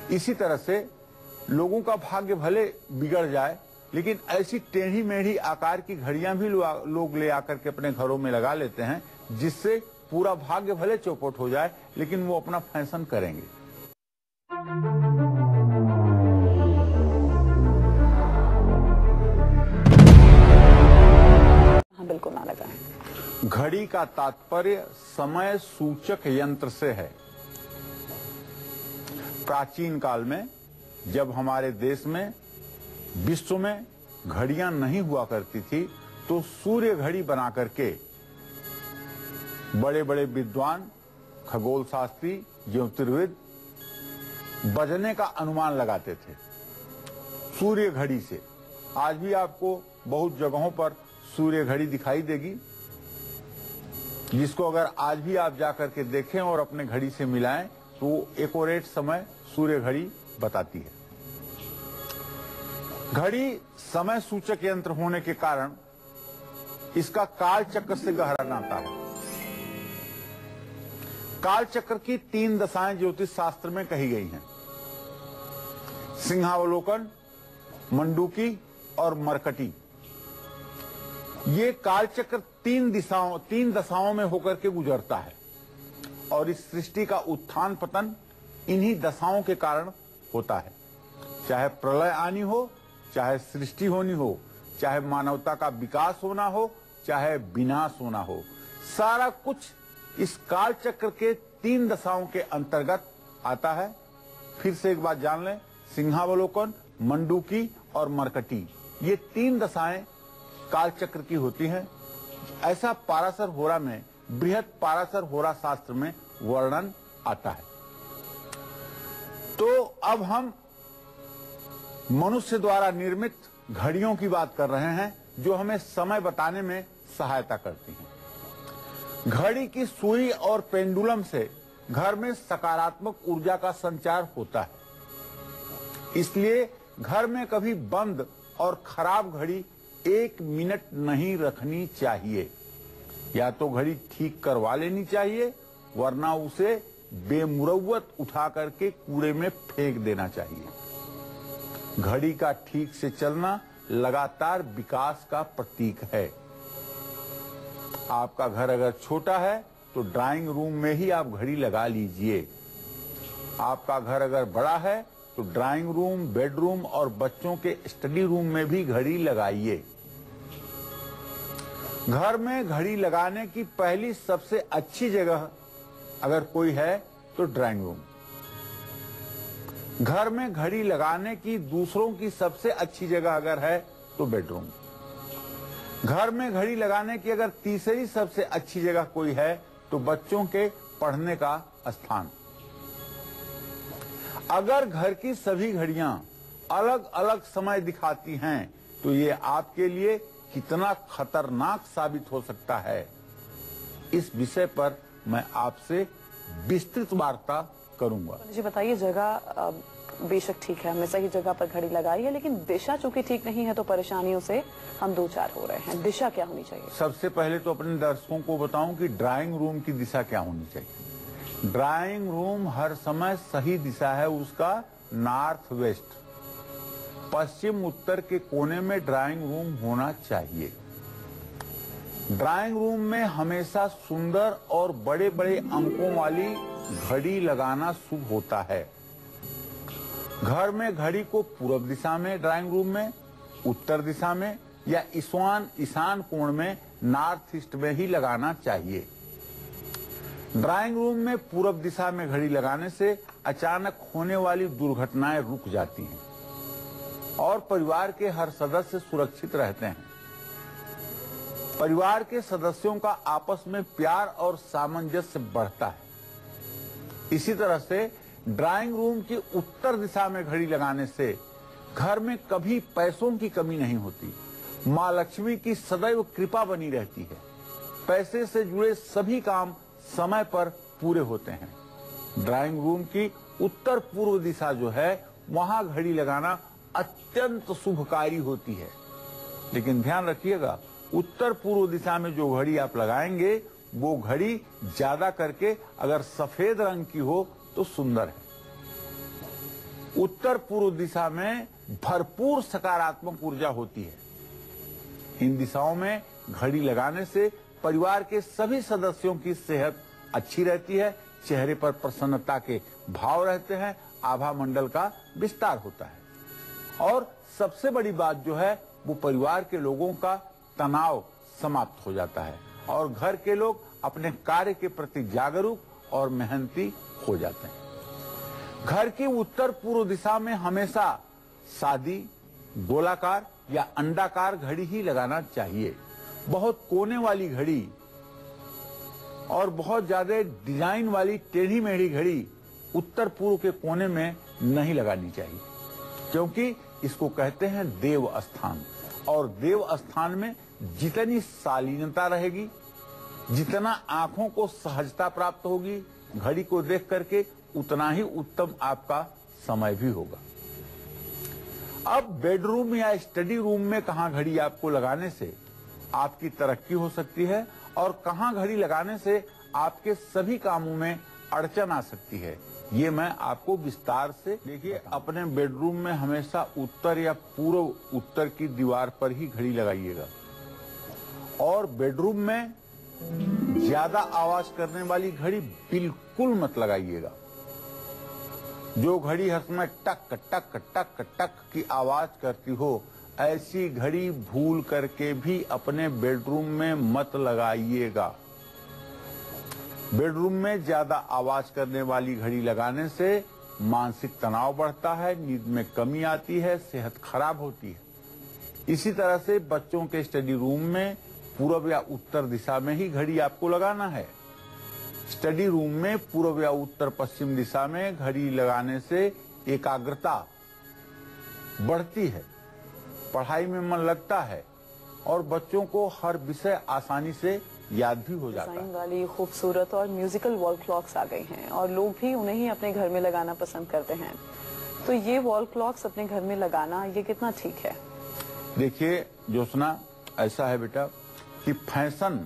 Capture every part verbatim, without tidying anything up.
इसी तरह से लोगों का भाग्य भले बिगड़ जाए, लेकिन ऐसी टेढ़ी मेढ़ी आकार की घड़ियां भी लो, लोग ले आकर के अपने घरों में लगा लेते हैं, जिससे पूरा भाग्य भले चौपट हो जाए, लेकिन वो अपना फैशन करेंगे। हाँ, बिल्कुल ना लगाएं। घड़ी का तात्पर्य समय सूचक यंत्र से है। प्राचीन काल में जब हमारे देश में, विश्व में घड़ियां नहीं हुआ करती थी, तो सूर्य घड़ी बना करके बड़े बड़े विद्वान, खगोल शास्त्री, ज्योतिर्विद बजने का अनुमान लगाते थे सूर्य घड़ी से। आज भी आपको बहुत जगहों पर सूर्य घड़ी दिखाई देगी, जिसको अगर आज भी आप जाकर के देखें और अपने घड़ी से मिलाएं तो एक्यूरेट समय सूर्य घड़ी बताती है। घड़ी समय सूचक यंत्र होने के कारण इसका काल चक्र से गहरा नाता है। काल चक्र की तीन दशाएं ज्योतिष शास्त्र में कही गई हैं: सिंहावलोकन, मंडूकी और मरकटी। ये काल चक्र तीन दिशाओं तीन दशाओं में होकर के गुजरता है, और इस सृष्टि का उत्थान पतन इन्हीं दशाओं के कारण होता है। चाहे प्रलय आनी हो, चाहे सृष्टि होनी हो, चाहे मानवता का विकास होना हो, चाहे विनाश होना हो, सारा कुछ इस काल चक्र के तीन दशाओं के अंतर्गत आता है। फिर से एक बात जान लें, सिंहावलोकन, मंडूकी और मरकटी, ये तीन दशाएं काल चक्र की होती हैं। ऐसा पाराशर होरा में, बृहद पाराशर होरा शास्त्र में वर्णन आता है। तो अब हम मनुष्य द्वारा निर्मित घड़ियों की बात कर रहे हैं, जो हमें समय बताने में सहायता करती हैं। घड़ी की सुई और पेंडुलम से घर में सकारात्मक ऊर्जा का संचार होता है, इसलिए घर में कभी बंद और खराब घड़ी एक मिनट नहीं रखनी चाहिए। या तो घड़ी ठीक करवा लेनी चाहिए, वरना उसे बेमुरव्वत उठा करके कूड़े में फेंक देना चाहिए। घड़ी का ठीक से चलना लगातार विकास का प्रतीक है। आपका घर अगर छोटा है तो ड्राइंग रूम में ही आप घड़ी लगा लीजिए। आपका घर अगर बड़ा है तो ड्राइंग रूम, बेडरूम और बच्चों के स्टडी रूम में भी घड़ी लगाइए। घर में घड़ी लगाने की पहली सबसे अच्छी जगह अगर कोई है तो ड्राइंग रूम। घर में घड़ी लगाने की दूसरों की सबसे अच्छी जगह अगर है तो बेडरूम। घर में घड़ी लगाने की अगर तीसरी सबसे अच्छी जगह कोई है तो बच्चों के पढ़ने का स्थान। अगर घर की सभी घड़ियां अलग अलग समय दिखाती हैं तो ये आपके लिए कितना खतरनाक साबित हो सकता है, इस विषय पर मैं आपसे विस्तृत वार्ता करूंगा। मुझे बताइए, जगह बेशक ठीक है, हमने सही जगह पर घड़ी लगाई है, लेकिन दिशा चूंकि ठीक नहीं है तो परेशानियों से हम दो चार हो रहे हैं। दिशा क्या होनी चाहिए? सबसे पहले तो अपने दर्शकों को बताऊं कि ड्राइंग रूम की दिशा क्या होनी चाहिए। ड्राइंग रूम हर समय सही दिशा है उसका नॉर्थ वेस्ट, पश्चिम उत्तर के कोने में ड्राइंग रूम होना चाहिए। ड्राइंग रूम में हमेशा सुंदर और बड़े बड़े अंकों वाली घड़ी लगाना शुभ होता है। घर में घड़ी को पूर्व दिशा में ड्राइंग रूम में, उत्तर दिशा में या ईशान ईशान कोण में नॉर्थ ईस्ट में ही लगाना चाहिए। ड्राइंग रूम में पूर्व दिशा में घड़ी लगाने से अचानक होने वाली दुर्घटनाएं रुक जाती हैं और परिवार के हर सदस्य सुरक्षित रहते हैं। परिवार के सदस्यों का आपस में प्यार और सामंजस्य बढ़ता है। इसी तरह से ड्राइंग रूम की उत्तर दिशा में घड़ी लगाने से घर में कभी पैसों की कमी नहीं होती। माँ लक्ष्मी की सदैव कृपा बनी रहती है। पैसे से जुड़े सभी काम समय पर पूरे होते हैं। ड्राइंग रूम की उत्तर पूर्व दिशा जो है, वहां घड़ी लगाना अत्यंत शुभकारी होती है। लेकिन ध्यान रखिएगा, उत्तर पूर्व दिशा में जो घड़ी आप लगाएंगे वो घड़ी ज्यादा करके अगर सफेद रंग की हो तो सुंदर है। उत्तर पूर्व दिशा में भरपूर सकारात्मक ऊर्जा होती है। इन दिशाओं में घड़ी लगाने से परिवार के सभी सदस्यों की सेहत अच्छी रहती है, चेहरे पर प्रसन्नता के भाव रहते हैं, आभा मंडल का विस्तार होता है और सबसे बड़ी बात जो है वो परिवार के लोगों का तनाव समाप्त हो जाता है और घर के लोग अपने कार्य के प्रति जागरूक और मेहनती हो जाते हैं। घर की उत्तर पूर्व दिशा में हमेशा सादी, गोलाकार या अंडाकार घड़ी ही लगाना चाहिए। बहुत कोने वाली घड़ी और बहुत ज्यादा डिजाइन वाली टेढ़ी मेढ़ी घड़ी उत्तर पूर्व के कोने में नहीं लगानी चाहिए, क्योंकि इसको कहते हैं देव स्थान और देव स्थान में जितनी शालीनता रहेगी, जितना आंखों को सहजता प्राप्त होगी घड़ी को देख करके, उतना ही उत्तम आपका समय भी होगा। अब बेडरूम या स्टडी रूम में कहां घड़ी आपको लगाने से आपकी तरक्की हो सकती है और कहां घड़ी लगाने से आपके सभी कामों में अड़चन आ सकती है, ये मैं आपको विस्तार से देखिए। अपने बेडरूम में हमेशा उत्तर या पूर्व उत्तर की दीवार पर ही घड़ी लगाइएगा और बेडरूम में ज्यादा आवाज करने वाली घड़ी बिल्कुल मत लगाइएगा। जो घड़ी हर समय टक टक टक टक की आवाज करती हो, ऐसी घड़ी भूल करके भी अपने बेडरूम में मत लगाइएगा। बेडरूम में ज्यादा आवाज करने वाली घड़ी लगाने से मानसिक तनाव बढ़ता है, नींद में कमी आती है, सेहत खराब होती है। इसी तरह से बच्चों के स्टडी रूम में पूर्व या उत्तर दिशा में ही घड़ी आपको लगाना है। स्टडी रूम में पूर्व या उत्तर पश्चिम दिशा में घड़ी लगाने से एकाग्रता बढ़ती है, पढ़ाई में मन लगता है और बच्चों को हर विषय आसानी से याद भी हो जाता है। डिजाइन वाली खूबसूरत और म्यूजिकल वॉल क्लॉक्स आ गई हैं और लोग भी उन्हें ही अपने घर में लगाना पसंद करते हैं, तो ये वॉल क्लॉक्स अपने घर में लगाना ये कितना ठीक है? देखिए ज्योत्सना, ऐसा है बेटा कि फैशन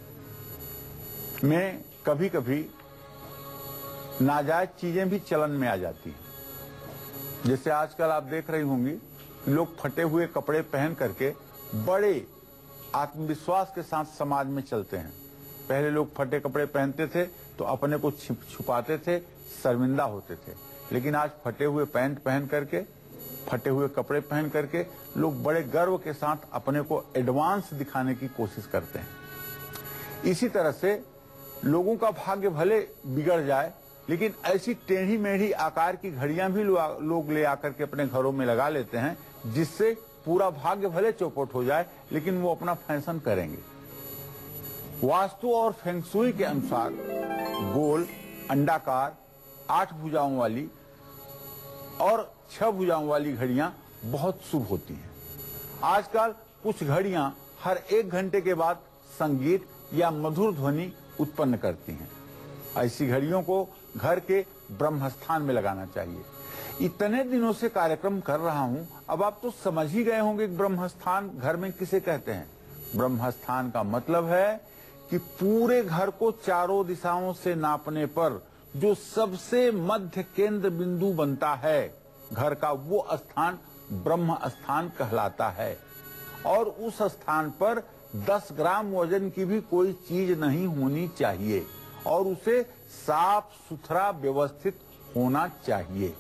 में कभी कभी नाजायज चीजें भी चलन में आ जाती हैं। जैसे आजकल आप देख रही होंगी लोग फटे हुए कपड़े पहन करके बड़े आत्मविश्वास के साथ समाज में चलते हैं। पहले लोग फटे कपड़े पहनते थे तो अपने को छुपाते थे, शर्मिंदा होते थे, लेकिन आज फटे हुए पैंट पहन करके, फटे हुए कपड़े पहन करके लोग बड़े गर्व के साथ अपने को एडवांस दिखाने की कोशिश करते हैं। इसी तरह से लोगों का भाग्य भले बिगड़ जाए, लेकिन ऐसी टेढ़ी मेढ़ी आकार की घड़ियां भी लोग ले आकर के अपने घरों में लगा लेते हैं, जिससे पूरा भाग्य भले चौपट हो जाए लेकिन वो अपना फैशन करेंगे। वास्तु और फेंगशुई के अनुसार गोल, अंडाकार, आठ भुजाओं वाली और छह भुजाओं वाली घड़ियां बहुत शुभ होती हैं। आजकल कुछ घड़ियां हर एक घंटे के बाद संगीत या मधुर ध्वनि उत्पन्न करती हैं। ऐसी घड़ियों को घर के ब्रह्मस्थान में लगाना चाहिए। इतने दिनों से कार्यक्रम कर रहा हूं, अब आप तो समझ ही गए होंगे कि ब्रह्मस्थान घर में किसे कहते हैं। ब्रह्मस्थान का मतलब है कि पूरे घर को चारों दिशाओं से नापने पर जो सबसे मध्य केंद्र बिंदु बनता है घर का, वो स्थान ब्रह्म स्थान कहलाता है। और उस स्थान पर दस ग्राम वजन की भी कोई चीज नहीं होनी चाहिए और उसे साफ सुथरा व्यवस्थित होना चाहिए।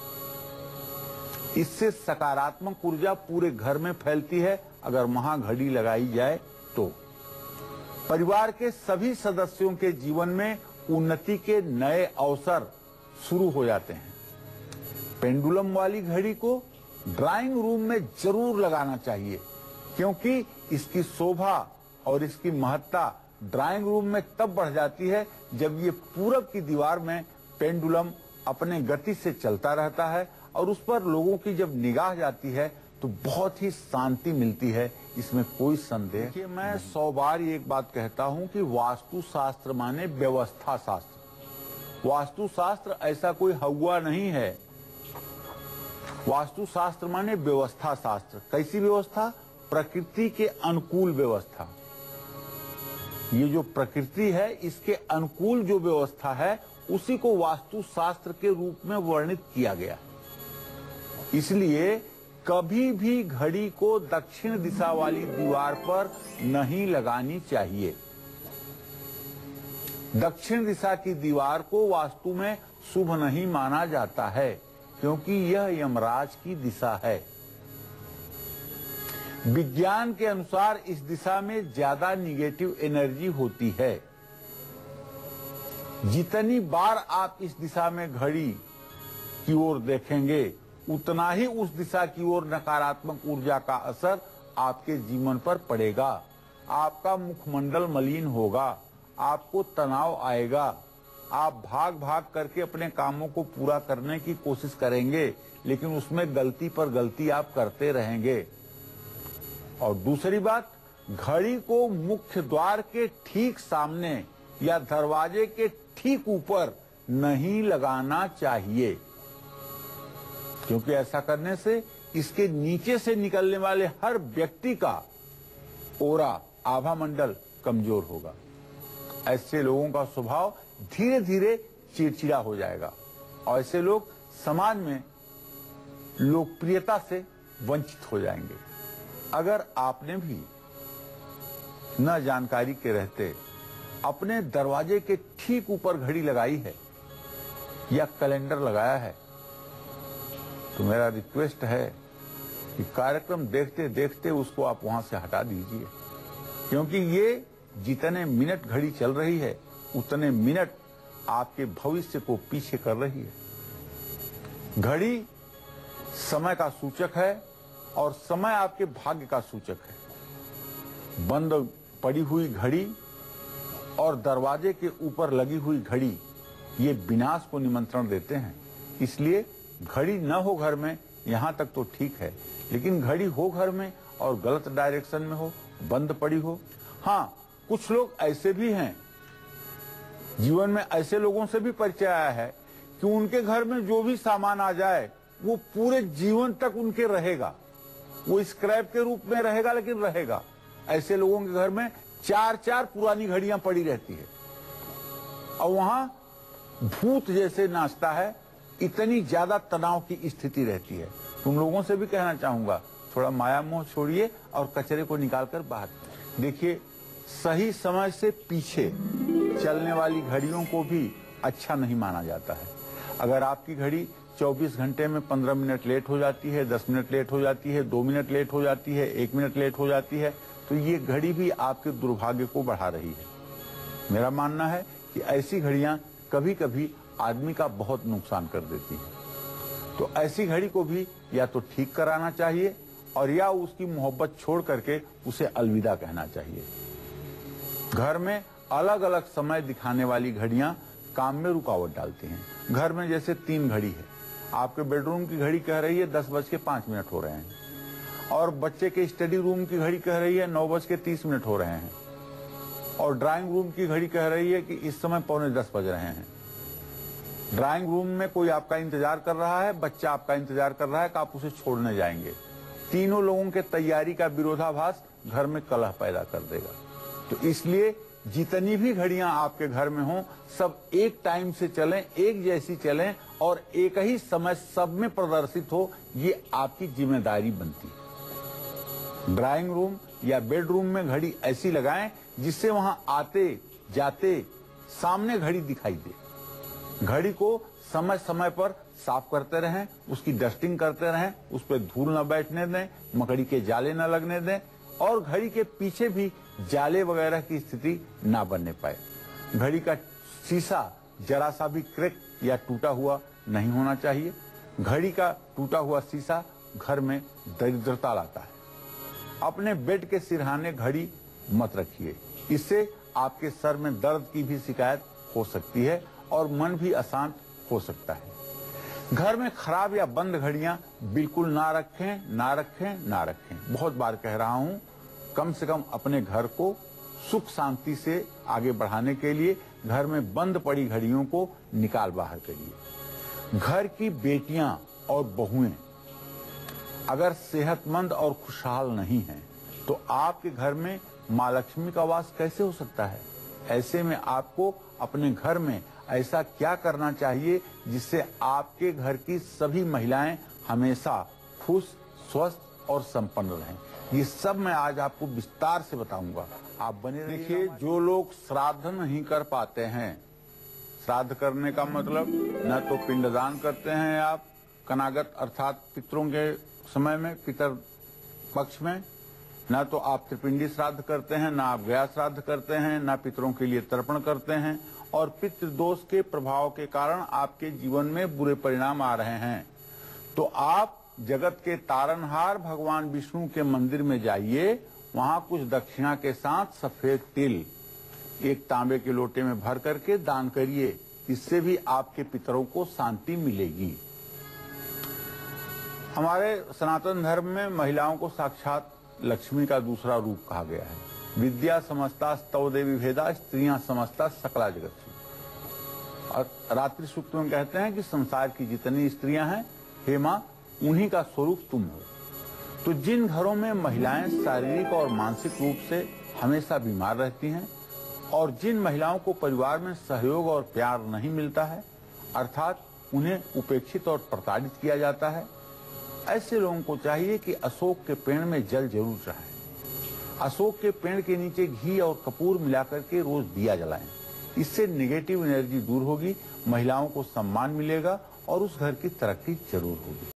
इससे सकारात्मक ऊर्जा पूरे घर में फैलती है। अगर वहां घड़ी लगाई जाए तो परिवार के सभी सदस्यों के जीवन में उन्नति के नए अवसर शुरू हो जाते हैं। पेंडुलम वाली घड़ी को ड्राइंग रूम में जरूर लगाना चाहिए, क्योंकि इसकी शोभा और इसकी महत्ता ड्राइंग रूम में तब बढ़ जाती है जब ये पूरब की दीवार में पेंडुलम अपने गति से चलता रहता है और उस पर लोगों की जब निगाह जाती है तो बहुत ही शांति मिलती है, इसमें कोई संदेह। कि मैं सौ बार एक बात कहता हूं कि वास्तु शास्त्र माने व्यवस्था शास्त्र। वास्तु शास्त्र ऐसा कोई हवा नहीं है। वास्तु शास्त्र माने व्यवस्था शास्त्र। कैसी व्यवस्था? प्रकृति के अनुकूल व्यवस्था। ये जो प्रकृति है इसके अनुकूल जो व्यवस्था है उसी को वास्तु शास्त्र के रूप में वर्णित किया गया। इसलिए कभी भी घड़ी को दक्षिण दिशा वाली दीवार पर नहीं लगानी चाहिए। दक्षिण दिशा की दीवार को वास्तु में शुभ नहीं माना जाता है, क्योंकि यह यमराज की दिशा है। विज्ञान के अनुसार इस दिशा में ज्यादा निगेटिव एनर्जी होती है। जितनी बार आप इस दिशा में घड़ी की ओर देखेंगे, उतना ही उस दिशा की ओर नकारात्मक ऊर्जा का असर आपके जीवन पर पड़ेगा। आपका मुखमंडल मलिन होगा, आपको तनाव आएगा, आप भाग भाग करके अपने कामों को पूरा करने की कोशिश करेंगे, लेकिन उसमें गलती पर गलती आप करते रहेंगे। और दूसरी बात, घड़ी को मुख्य द्वार के ठीक सामने या दरवाजे के ठीक ऊपर नहीं लगाना चाहिए, क्योंकि ऐसा करने से इसके नीचे से निकलने वाले हर व्यक्ति का ओरा, आभा मंडल कमजोर होगा। ऐसे लोगों का स्वभाव धीरे धीरे चिड़चिड़ा हो जाएगा और ऐसे लोग समाज में लोकप्रियता से वंचित हो जाएंगे। अगर आपने भी न जानकारी के रहते अपने दरवाजे के ठीक ऊपर घड़ी लगाई है या कैलेंडर लगाया है, तो मेरा रिक्वेस्ट है कि कार्यक्रम देखते देखते उसको आप वहां से हटा दीजिए, क्योंकि ये जितने मिनट घड़ी चल रही है उतने मिनट आपके भविष्य को पीछे कर रही है। घड़ी समय का सूचक है और समय आपके भाग्य का सूचक है। बंद पड़ी हुई घड़ी और दरवाजे के ऊपर लगी हुई घड़ी ये विनाश को निमंत्रण देते हैं। इसलिए घड़ी न हो घर में, यहां तक तो ठीक है, लेकिन घड़ी हो घर में और गलत डायरेक्शन में हो, बंद पड़ी हो। हाँ, कुछ लोग ऐसे भी हैं, जीवन में ऐसे लोगों से भी परिचय आया है कि उनके घर में जो भी सामान आ जाए वो पूरे जीवन तक उनके रहेगा, वो स्क्रैप के रूप में रहेगा, लेकिन रहेगा। ऐसे लोगों के घर में चार चार पुरानी घड़ियां पड़ी रहती है और वहां भूत जैसे नाचता है, इतनी ज्यादा तनाव की स्थिति रहती है। तुम लोगों से भी कहना चाहूंगा, थोड़ा माया मोह छोड़िए और कचरे को निकालकर बाहर देखिए। सही समय से पीछे चलने वाली घड़ियों को भी अच्छा नहीं माना जाता है। अगर आपकी घड़ी चौबीस घंटे में पंद्रह मिनट लेट हो जाती है, दस मिनट लेट हो जाती है, दो मिनट लेट हो जाती है, एक मिनट लेट हो जाती है, तो ये घड़ी भी आपके दुर्भाग्य को बढ़ा रही है। मेरा मानना है कि ऐसी घड़ियां कभी कभी आदमी का बहुत नुकसान कर देती है। तो ऐसी घड़ी को भी या तो ठीक कराना चाहिए और या उसकी मोहब्बत छोड़ करके उसे अलविदा कहना चाहिए। घर में अलग अलग समय दिखाने वाली घड़ियां काम में रुकावट डालती हैं। घर में जैसे तीन घड़ी है, आपके बेडरूम की घड़ी कह रही है दस बज के पांच मिनट हो रहे हैं और बच्चे के स्टडी रूम की घड़ी कह रही है नौ बज के तीस मिनट हो रहे हैं और ड्राइंग रूम की घड़ी कह रही है कि इस समय पौने दस बज रहे हैं। ड्राइंग रूम में कोई आपका इंतजार कर रहा है, बच्चा आपका इंतजार कर रहा है कि आप उसे छोड़ने जाएंगे। तीनों लोगों के तैयारी का विरोधाभास घर में कलह पैदा कर देगा। तो इसलिए जितनी भी घड़ियां आपके घर में हों, सब एक टाइम से चलें, एक जैसी चलें और एक ही समय सब में प्रदर्शित हो, ये आपकी जिम्मेदारी बनती है। ड्राइंग रूम या बेडरूम में घड़ी ऐसी लगाएं जिससे वहां आते जाते सामने घड़ी दिखाई दे। घड़ी को समय समय पर साफ करते रहें, उसकी डस्टिंग करते रहें, उस पर धूल न बैठने दें, मकड़ी के जाले न लगने दें और घड़ी के पीछे भी जाले वगैरह की स्थिति ना बनने पाए। घड़ी का शीशा जरा सा भी क्रैक या टूटा हुआ नहीं होना चाहिए। घड़ी का टूटा हुआ शीशा घर में दरिद्रता लाता है। अपने बेड के सिरहाने घड़ी मत रखिए, इससे आपके सर में दर्द की भी शिकायत हो सकती है और मन भी अशांत हो सकता है। घर में खराब या बंद घड़ियां बिल्कुल ना रखें, ना रखें, ना रखें। बहुत बार कह रहा हूं, कम से कम अपने घर को सुख शांति से आगे बढ़ाने के लिए घर में बंद पड़ी घड़ियों को निकाल बाहर करिए। घर की बेटियां और बहुएं अगर सेहतमंद और खुशहाल नहीं हैं, तो आपके घर में माँ लक्ष्मी का वास कैसे हो सकता है? ऐसे में आपको अपने घर में ऐसा क्या करना चाहिए जिससे आपके घर की सभी महिलाएं हमेशा खुश, स्वस्थ और संपन्न रहें। ये सब मैं आज आपको विस्तार से बताऊंगा, आप बने रहिए। देखिए, जो लोग श्राद्ध नहीं कर पाते हैं, श्राद्ध करने का मतलब न तो पिंडदान करते हैं आप कनागत अर्थात पितरों के समय में, पितर पक्ष में, न तो आप त्रिपिंडी श्राद्ध करते हैं, न आप गया श्राद्ध करते हैं, न पितरों के लिए तर्पण करते हैं, और पितृदोष के प्रभाव के कारण आपके जीवन में बुरे परिणाम आ रहे हैं, तो आप जगत के तारनहार भगवान विष्णु के मंदिर में जाइए, वहां कुछ दक्षिणा के साथ सफेद तिल एक तांबे के लोटे में भर करके दान करिए। इससे भी आपके पितरों को शांति मिलेगी। हमारे सनातन धर्म में महिलाओं को साक्षात लक्ष्मी का दूसरा रूप कहा गया है। विद्या समस्ता स्तव देवी भेदा, स्त्रियां समस्ता सकला जगत। और रात्रि सूक्त में कहते हैं कि संसार की जितनी स्त्रियां हैं, हे मां, उन्हीं का स्वरूप तुम हो। तो जिन घरों में महिलाएं शारीरिक और मानसिक रूप से हमेशा बीमार रहती हैं, और जिन महिलाओं को परिवार में सहयोग और प्यार नहीं मिलता है, अर्थात उन्हें उपेक्षित और प्रताड़ित किया जाता है, ऐसे लोगों को चाहिए कि अशोक के पेड़ में जल जरूर चढ़ाएं। अशोक के पेड़ के नीचे घी और कपूर मिलाकर के रोज दिया जलाएं। इससे नेगेटिव एनर्जी दूर होगी, महिलाओं को सम्मान मिलेगा और उस घर की तरक्की जरूर होगी।